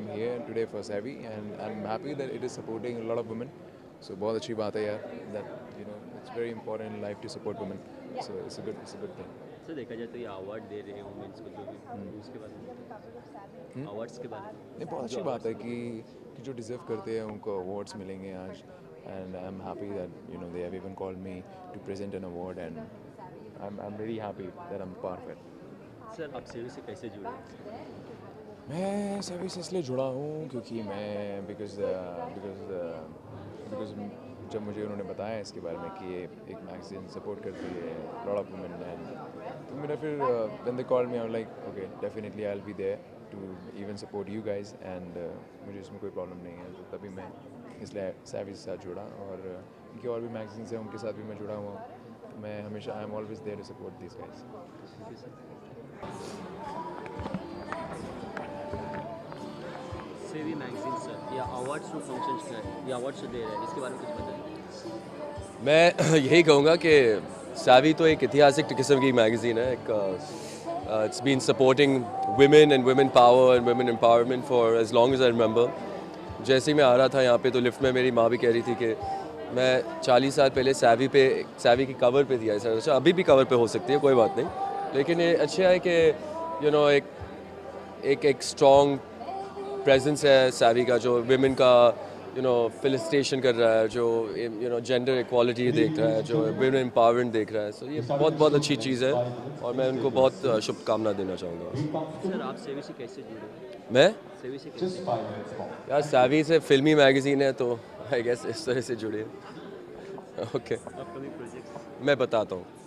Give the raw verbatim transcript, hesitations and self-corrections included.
I'm here today for Savvy, and I'm happy that it is supporting a lot of women. So बहुत अच्छी बात है यार, that you know it's very important in life to support women. So it's a good it's a good thing. Sir देखा जाए तो ये award दे रहे हैं वुमेन्स को जो भी उसके बारे में अवार्ड्स के बारे में नहीं बहुत अच्छी बात है कि कि जो डिजर्व करते हैं उनको अवार्ड्स मिलेंगे आज. And I'm happy that you know they have even called me to present an award, and I'm I'm really happy that I'm part of it. Sir आप सेवी से कैसे जुड़े? मैं सभी से इसलिए जुड़ा हूँ क्योंकि मैं बिकॉज बिकॉज बिकॉज जब मुझे उन्होंने बताया इसके बारे में कि ये एक मैगजीन सपोर्ट करती है लॉट ऑफ वुमेन, एंड तो मेरा फिर when they called me I was like okay definitely I will be there to even support you guys, and मुझे इसमें कोई प्रॉब्लम नहीं है. तो तभी मैं इसलिए सैवी के साथ जुड़ा, और उनकी और भी मैगजीन्स हैं उनके साथ भी मैं जुड़ा हुआ हूँ. तो मैं हमेशा I am always there to support this guys. Savvy magazine sir या अवार्ड्स जो फंक्शंस का है या अवार्ड्स जो दे रहे हैं इसके बारे में कुछ बताइए. मैं यही कहूँगा कि सैवी तो एक ऐतिहासिक किस्म की मैगज़ीन है. एक it's been supporting women and women power and women empowerment for as long as I remember. जैसे ही मैं आ रहा था यहाँ पे तो लिफ्ट में मेरी माँ भी कह रही थी कि मैं चालीस साल पहले सैवी पे सैवी की कवर पे दिया. सर अच्छा अभी भी कवर पे हो सकती है, कोई बात नहीं, लेकिन ये अच्छा है कि यू नो एक एक एक स्ट्रॉन्ग प्रेजेंस है सैवी का, जो विमेन का यू नो फेलिसिटेशन कर रहा है, जो यू नो जेंडर इक्वालिटी देख रहा है, जो विमेन एम्पावरमेंट देख रहा है. सो ये बहुत बहुत अच्छी चीज़ है और मैं उनको बहुत शुभकामना देना चाहूँगा. सर आप सेवी से कैसे जुड़े? मैं सेवी से कैसे? यार सैवी से फिल्मी मैगज़ीन है तो आई गेस इस तरह से जुड़े. ओके अपकमिंग प्रोजेक्ट्स मैं बताता हूँ.